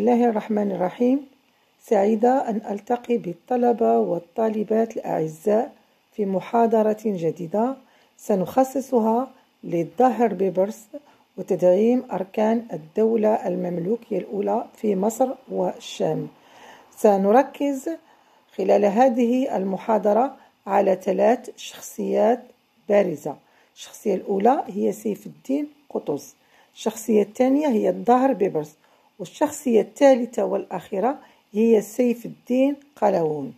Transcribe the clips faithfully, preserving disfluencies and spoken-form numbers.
الله الرحمن الرحيم. سعيدة أن ألتقي بالطلبة والطالبات الأعزاء في محاضرة جديدة سنخصصها للظاهر بيبرس وتدعيم أركان الدولة المملوكية الأولى في مصر والشام. سنركز خلال هذه المحاضرة على ثلاث شخصيات بارزة. الشخصية الأولى هي سيف الدين قطز، الشخصية الثانية هي الظاهر بيبرس، والشخصية الثالثة والأخيرة هي سيف الدين قلاوون.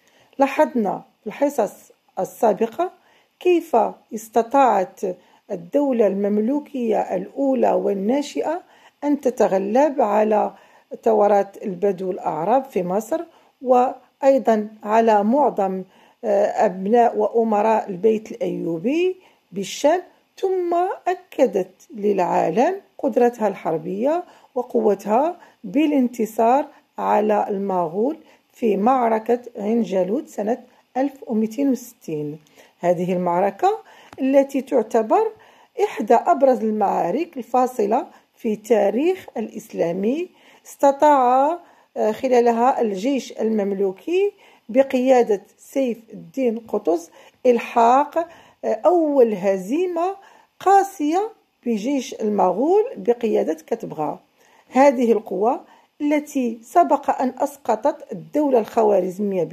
لاحظنا في الحصص السابقة كيف استطاعت الدولة المملوكية الأولى والناشئة أن تتغلب على ثورات البدو الأعراب في مصر، وأيضا على معظم أبناء وأمراء البيت الأيوبي بالشام، ثم أكدت للعالم قدرتها الحربية وقوتها بالانتصار على المغول في معركة عين جالوت سنة ألف ومئتين وستين. هذه المعركة التي تعتبر إحدى أبرز المعارك الفاصلة في تاريخ الإسلامي، استطاع خلالها الجيش المملوكي بقيادة سيف الدين قطز إلحاق أول هزيمة قاسية بجيش المغول بقيادة كتبغا. هذه القوة التي سبق أن أسقطت الدولة الخوارزمية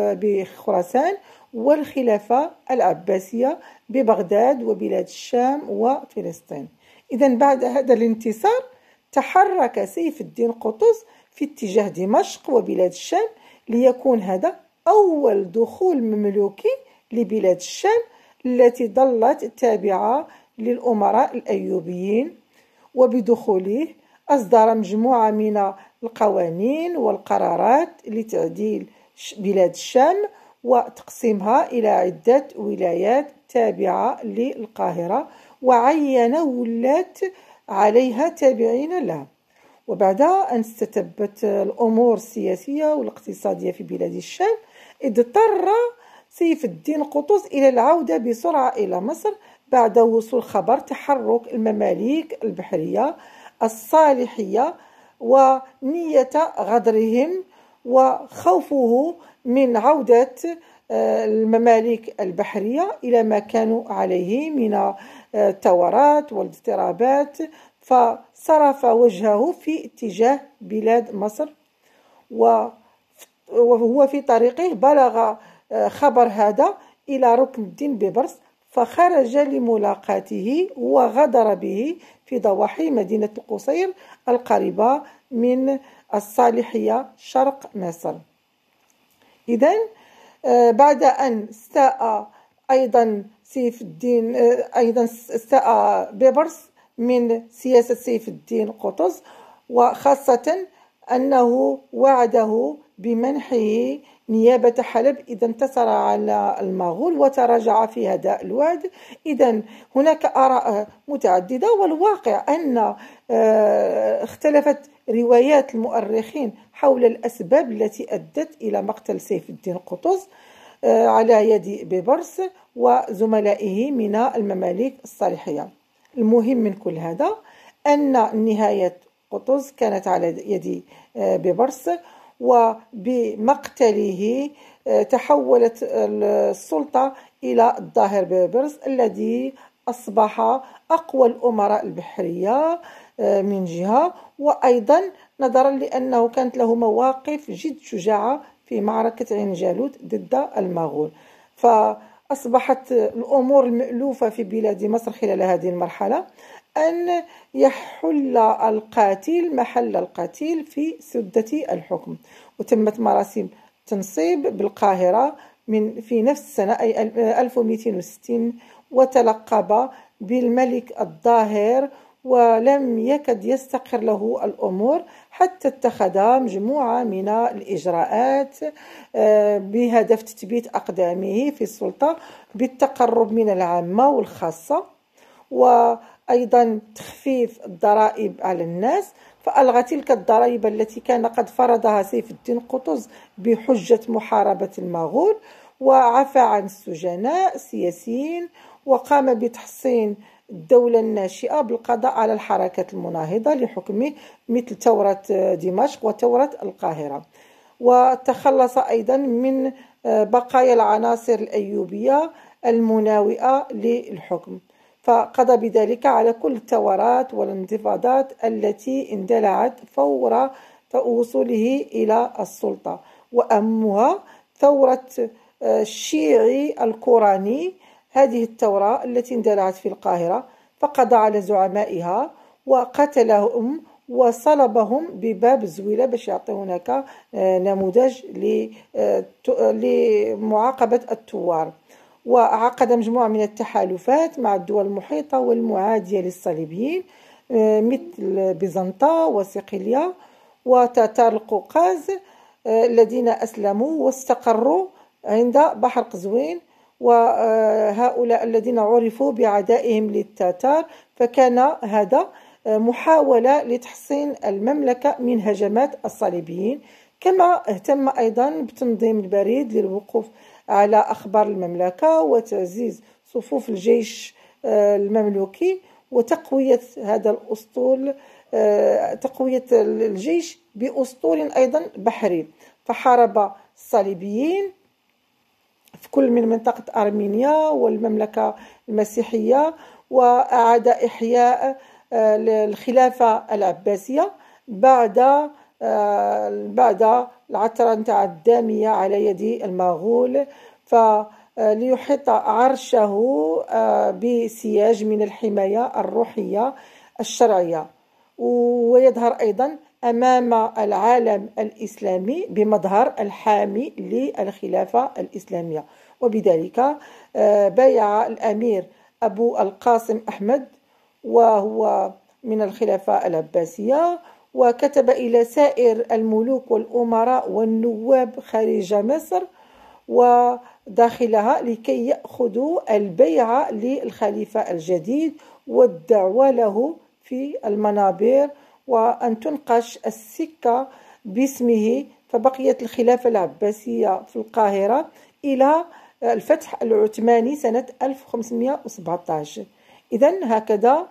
بخراسان والخلافة العباسية ببغداد وبلاد الشام وفلسطين. إذن بعد هذا الانتصار تحرك سيف الدين قطز في اتجاه دمشق وبلاد الشام، ليكون هذا أول دخول مملوكي لبلاد الشام التي ظلت تابعة للأمراء الأيوبيين. وبدخوله أصدر مجموعة من القوانين والقرارات لتعديل بلاد الشام وتقسيمها إلى عدة ولايات تابعة للقاهرة، وعين ولاة عليها تابعين لها. وبعد أن استتبت الأمور السياسية والاقتصادية في بلاد الشام، اضطر سيف الدين قطز إلى العودة بسرعة إلى مصر بعد وصول خبر تحرك المماليك البحرية الصالحية ونية غدرهم، وخوفه من عودة المماليك البحرية إلى ما كانوا عليه من الثورات والاضطرابات، فصرف وجهه في اتجاه بلاد مصر. وهو في طريقه بلغ خبر هذا إلى ركن الدين بيبرس، فخرج لملاقاته وغدر به في ضواحي مدينة القصير القريبة من الصالحية شرق مصر. إذن بعد أن استاء أيضا سيف الدين أيضا استاء بيبرس من سياسة سيف الدين قطز، وخاصة أنه وعده بمنحه نيابة حلب إذا انتصر على المغول، وتراجع في هذا الوعد. إذن هناك آراء متعددة، والواقع أن اختلفت روايات المؤرخين حول الأسباب التي أدت إلى مقتل سيف الدين قطز على يد بيبرس وزملائه من المماليك الصالحية. المهم من كل هذا أن نهاية قطز كانت على يد بيبرس، وبمقتله تحولت السلطة إلى الظاهر بيبرس الذي أصبح أقوى الأمراء البحرية من جهة، وأيضا نظرا لأنه كانت له مواقف جد شجاعة في معركة عين جالوت ضد المغول. فأصبحت الأمور المألوفة في بلاد مصر خلال هذه المرحلة أن يحل القاتل محل القتيل في سدة الحكم، وتمت مراسم تنصيب بالقاهرة من في نفس السنة أي ألف ومئتين وستين، وتلقب بالملك الظاهر، ولم يكد يستقر له الأمور حتى اتخذ مجموعة من الإجراءات بهدف تثبيت أقدامه في السلطة بالتقرب من العامة والخاصة، وأيضا تخفيف الضرائب على الناس. فألغى تلك الضرائب التي كان قد فرضها سيف الدين قطز بحجة محاربة المغول، وعفى عن السجناء السياسيين، وقام بتحصين الدولة الناشئة بالقضاء على الحركات المناهضة لحكمه مثل ثورة دمشق وثورة القاهرة، وتخلص أيضا من بقايا العناصر الأيوبية المناوئة للحكم، فقضى بذلك على كل الثورات والانتفاضات التي اندلعت فور وصوله إلى السلطة، وأهمها ثورة الشيعي الكوراني. هذه الثورة التي اندلعت في القاهرة فقضى على زعمائها وقتلهم وصلبهم بباب زويلة باش يعطي هناك نموذج لمعاقبة الثوار، وعقد مجموعة من التحالفات مع الدول المحيطة والمعادية للصليبيين مثل بيزنطة وصقلية وتتار القوقاز الذين أسلموا واستقروا عند بحر قزوين، وهؤلاء الذين عرفوا بعدائهم للتتار، فكان هذا محاولة لتحصين المملكة من هجمات الصليبيين. كما اهتم أيضا بتنظيم البريد للوقوف على أخبار المملكة وتعزيز صفوف الجيش المملوكي وتقوية هذا الأسطول، تقوية الجيش بأسطول أيضا بحري، فحارب الصليبيين في كل من منطقة أرمينيا والمملكة المسيحية، وأعاد إحياء الخلافة العباسية بعد بعد العثرة نتاع الدامية على يد المغول، فليحيط عرشه بسياج من الحماية الروحية الشرعية، ويظهر أيضا أمام العالم الإسلامي بمظهر الحامي للخلافة الإسلامية. وبذلك بايع الأمير أبو القاسم أحمد وهو من الخلافة العباسية، وكتب إلى سائر الملوك والأمراء والنواب خارج مصر وداخلها لكي يأخذوا البيعة للخليفة الجديد والدعوة له في المنابر، وأن تنقش السكة باسمه، فبقيت الخلافة العباسية في القاهرة إلى الفتح العثماني سنة ألف وخمسمائة وسبعة عشر. إذن هكذا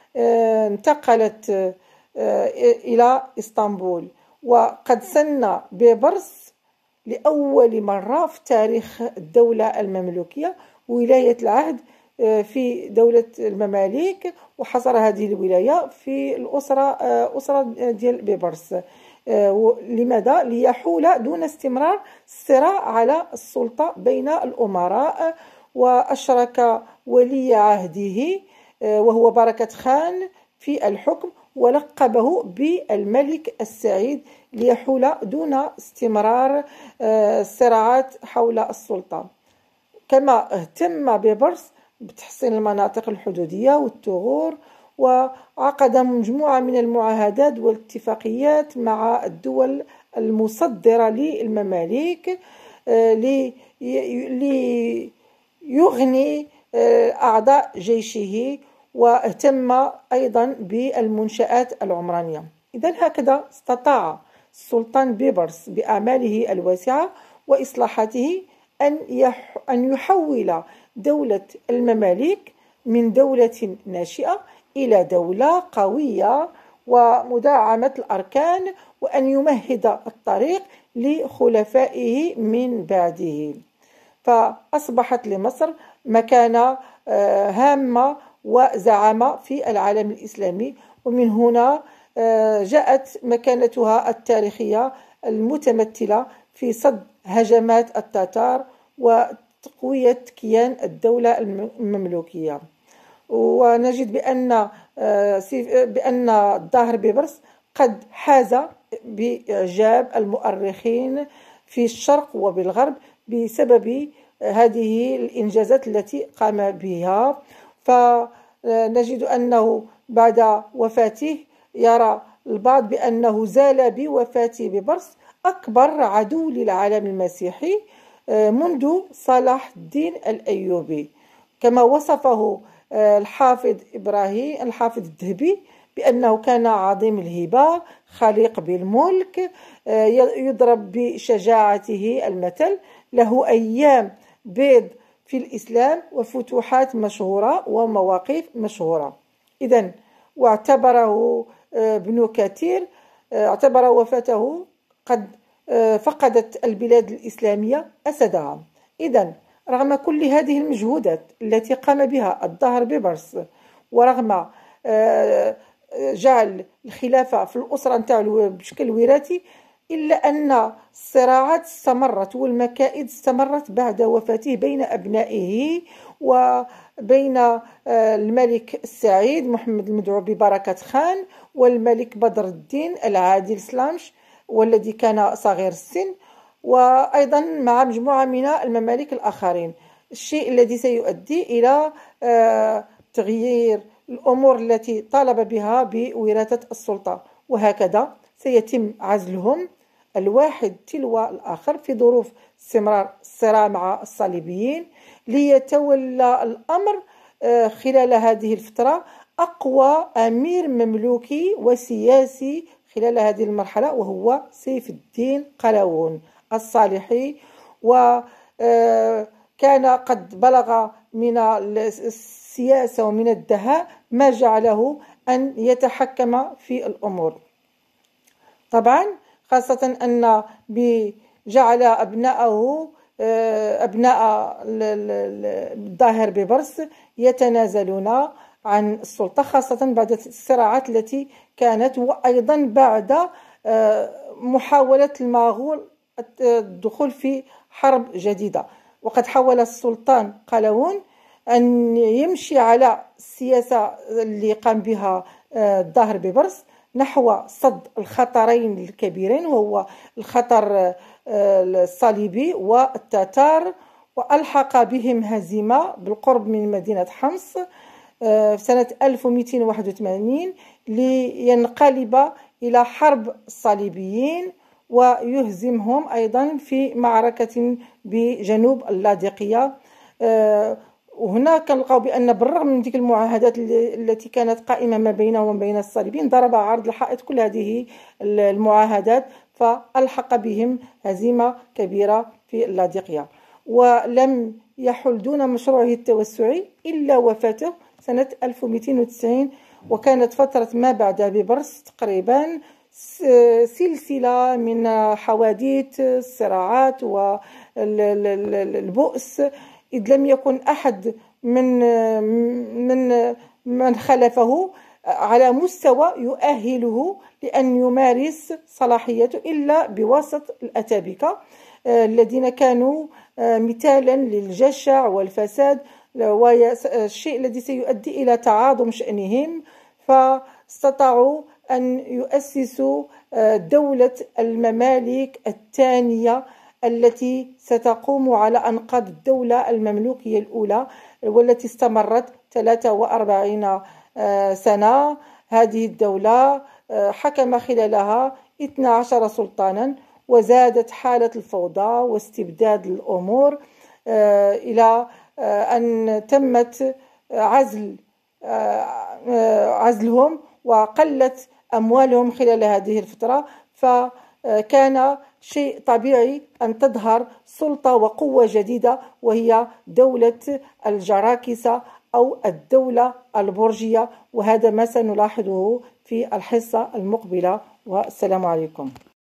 انتقلت إلى إسطنبول، وقد سن بيبرس لأول مرة في تاريخ الدولة المملوكية ولاية العهد في دولة المماليك، وحصر هذه الولاية في الأسرة أسرة ديال بيبرس. لماذا؟ ليحول دون استمرار الصراع على السلطة بين الأمراء، وأشرك ولي عهده وهو بركة خان في الحكم ولقبه بالملك السعيد ليحول دون استمرار الصراعات حول السلطة. كما اهتم بيبرس بتحسين المناطق الحدودية والثغور، وعقد مجموعة من المعاهدات والاتفاقيات مع الدول المصدرة للمماليك ليغني أعضاء جيشه، واهتم أيضا بالمنشآت العمرانية. إذن هكذا استطاع السلطان بيبرس بأعماله الواسعة وإصلاحاته أن يحول دولة المماليك من دولة ناشئة إلى دولة قوية ومدعمة الأركان، وأن يمهد الطريق لخلفائه من بعده، فأصبحت لمصر مكانة هامة وزعامة في العالم الإسلامي، ومن هنا جاءت مكانتها التاريخية المتمثلة في صد هجمات التتار وتقوية كيان الدولة المملوكية. ونجد بأن بأن الظاهر بيبرس قد حاز بإعجاب المؤرخين في الشرق وبالغرب بسبب هذه الإنجازات التي قام بها، فنجد أنه بعد وفاته يرى البعض بأنه زال بوفاة بيبرس أكبر عدو للعالم المسيحي منذ صلاح الدين الأيوبي، كما وصفه الحافظ إبراهيم الحافظ الذهبي بأنه كان عظيم الهبة خليق بالملك، يضرب بشجاعته المثل، له أيام بيض في الإسلام وفتوحات مشهورة ومواقف مشهورة. إذن واعتبره ابن كثير اعتبر وفاته قد فقدت البلاد الإسلامية أسدها. إذن رغم كل هذه المجهودات التي قام بها الظاهر بيبرس، ورغم جعل الخلافة في الأسرة نتاعو بشكل وراثي، إلا أن الصراعات استمرت والمكائد استمرت بعد وفاته بين أبنائه وبين الملك السعيد محمد المدعو ببركة خان والملك بدر الدين العادل سلامش والذي كان صغير السن، وأيضا مع مجموعة من الممالك الآخرين، الشيء الذي سيؤدي إلى تغيير الأمور التي طالب بها بوراثة السلطة. وهكذا سيتم عزلهم الواحد تلو الآخر في ظروف استمرار الصراع مع الصليبيين، ليتولى الأمر خلال هذه الفترة أقوى أمير مملوكي وسياسي خلال هذه المرحلة، وهو سيف الدين قلاوون الصالحي. وكان قد بلغ من السياسة ومن الدهاء ما جعله أن يتحكم في الأمور. طبعا خاصة أن جعل أبناءه أبناء الظاهر بيبرس يتنازلون عن السلطة، خاصة بعد الصراعات التي كانت، وأيضا بعد محاولة المغول الدخول في حرب جديدة. وقد حاول السلطان قلاوون أن يمشي على السياسة اللي قام بها الظاهر بيبرس نحو صد الخطرين الكبيرين، وهو الخطر الصليبي والتتار، وألحق بهم هزيمة بالقرب من مدينة حمص في سنة ألف ومئتين وواحد وثمانين لينقلب إلى حرب الصليبيين ويهزمهم أيضا في معركة بجنوب اللاذقية. وهنا كنلقاو بأن بالرغم من تلك المعاهدات التي كانت قائمة ما بينه وبين الصليبيين، ضرب عرض الحائط كل هذه المعاهدات فألحق بهم هزيمة كبيرة في اللاذقية، ولم يحل دون مشروعه التوسعي إلا وفاته سنة ألف ومئتين وتسعين. وكانت فترة ما بعد بيبرس تقريبا سلسلة من حوادث الصراعات والبؤس، إذ لم يكن أحد من من من خلفه على مستوى يؤهله لأن يمارس صلاحيته إلا بواسطة الأتابكة الذين كانوا مثالا للجشع والفساد، والشيء الذي سيؤدي إلى تعاظم شأنهم، فاستطاعوا أن يؤسسوا دولة الممالك الثانية التي ستقوم على أنقاض الدولة المملوكية الأولى والتي استمرت ثلاثة وأربعين سنة. هذه الدولة حكم خلالها اثنا عشر سلطانا، وزادت حالة الفوضى واستبداد الأمور إلى أن تمت عزل عزلهم وقلت أموالهم خلال هذه الفترة. فكان شيء طبيعي أن تظهر سلطة وقوة جديدة، وهي دولة الجراكسة أو الدولة البرجية، وهذا ما سنلاحظه في الحصة المقبلة، والسلام عليكم.